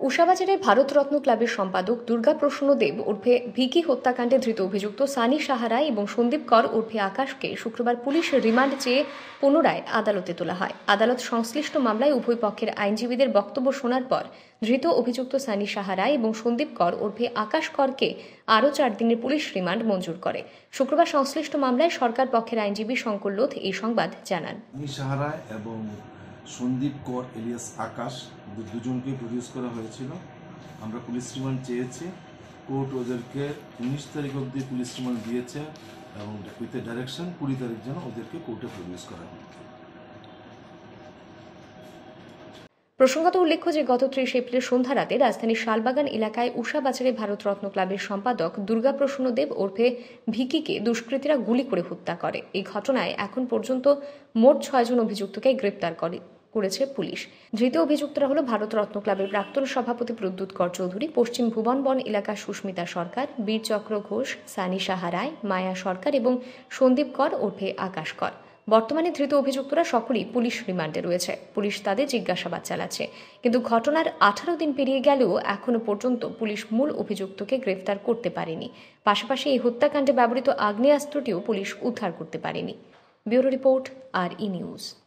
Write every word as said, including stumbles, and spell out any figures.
উষাবাজারে ভারতরত্ন ক্লাবের সম্পাদক দুর্গা প্রসন্ন দেব ওরফে ভিকি হত্যাকাণ্ডে ধৃত অভিযুক্ত সানি সাহারা এবং সন্দীপ কর ওরফে আকাশকে শুক্রবার পুলিশ রিমান্ড চেয়ে পুনরায় আদালতে তোলা হয়। আদালত সংশ্লিষ্ট মামলায় উভয় পক্ষের আইনজীবীদের বক্তব্য শোনার পর ধৃত অভিযুক্ত সানি সাহারা এবং সন্দীপ কর ওরফে আকাশ করকে আরও চার দিনের পুলিশ রিমান্ড মঞ্জুর করে। শুক্রবার সংশ্লিষ্ট মামলায় সরকার পক্ষের আইনজীবী শঙ্কর লোধ এই সংবাদ জানান। সাহারা এবং সন্দীপ কর এলিয়াস আকাশ দুজনকে প্রডিউস করা হয়েছিল। আমরা পুলিশ রিমান্ড চেয়েছি, কোর্ট ওদেরকে উনিশ তারিখ অবধি পুলিশ রিমান্ড দিয়েছে এবং উইথ ডাইরেকশন কুড়ি তারিখ যেন ওদেরকে কোর্টে প্রডিউস করা হয়। প্রসঙ্গত উল্লেখ্য যে গত ত্রিশ এপ্রিল সন্ধ্যা রাতে রাজধানীর শালবাগান এলাকায় উষাবাজারে ভারতরত্ন ক্লাবের সম্পাদক দুর্গা প্রসন্ন দেব ওরফে ভিকিকে দুষ্কৃতীরা গুলি করে হত্যা করে। এই ঘটনায় এখন পর্যন্ত মোট ছয়জন অভিযুক্তকে গ্রেপ্তার করে করেছে পুলিশ। ধৃত অভিযুক্তরা হল ভারতরত্ন ক্লাবের প্রাক্তন সভাপতি প্রদ্যুৎ কর চৌধুরী, পশ্চিম ভুবনবন এলাকার সুস্মিতা সরকার, বীরচক্র ঘোষ, সানি সাহারায়, মায়া সরকার এবং সন্দীপ কর ওরফে আকাশ কর। বর্তমানে ধৃত অভিযুক্তরা সকলেই পুলিশ রিমান্ডে রয়েছে। পুলিশ তাদের জিজ্ঞাসাবাদ চালাচ্ছে, কিন্তু ঘটনার আঠারো দিন পেরিয়ে গেলেও এখনো পর্যন্ত পুলিশ মূল অভিযুক্তকে গ্রেফতার করতে পারেনি। পাশাপাশি এই হত্যাকাণ্ডে ব্যবহৃত আগ্নেয়াস্ত্রটিও পুলিশ উদ্ধার করতে পারেনি। ব্যুরো রিপোর্ট, আর ই নিউজ।